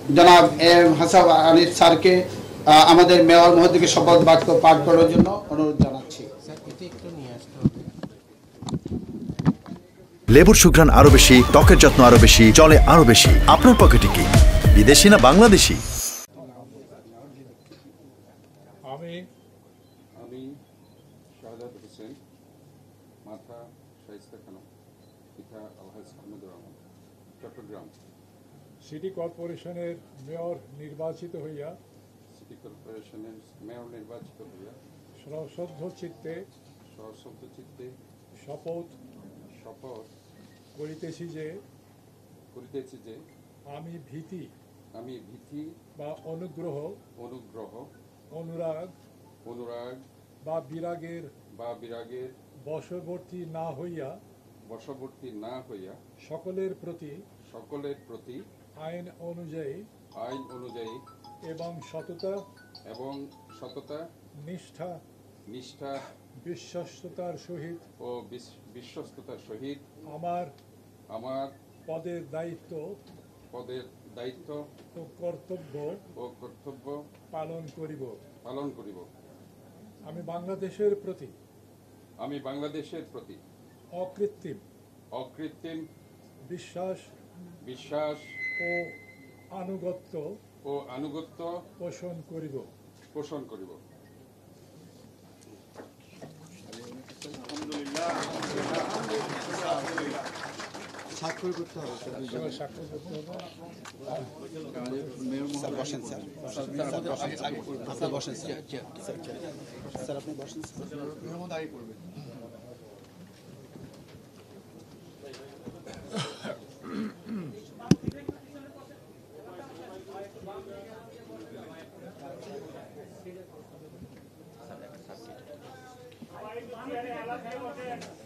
জনাব এম হাসান আলী স্যারকে আমাদের মেয়র মহোদয়কে শপথ বাক্য পাঠ করার জন্য অনুরোধ জানাচ্ছি। লেবুর সুঘ্রাণ আরো বেশি, ত্বকের যত্ন আরো বেশি, চলে আরো বেশি। আপনার পকেটে কি বিদেশি না বাংলাদেশি? আমি শাহাদাত হোসেন, মাথা শায়েস্তা খানম, পিতা আলহাজ আহমদুর রহমান, চট্টগ্রাম সিটি কর্পোরেশনের মেয়র নির্বাচিত হইয়া সশ্রদ্ধ চিত্তে শপথ করিতেছি যে আমি ভীতি বা অনুগ্রহ অনুরাগ বা বিরাগের বশবর্তী না হইয়া সকলের প্রতি আইন অনুযায়ী এবং সততা নিষ্ঠা বিশ্বস্ততার সহিত আমার পদের দায়িত্ব ও কর্তব্য পালন করিব। আমি বাংলাদেশের প্রতি অকৃত্রিম বিশ্বাস ও আনুগত্য পোষণ করিব। স্বাক্ষর করতে হবে স্যার, বসেন স্যার, আপনি বসেন স্যার, আপনি বসেন স্যার।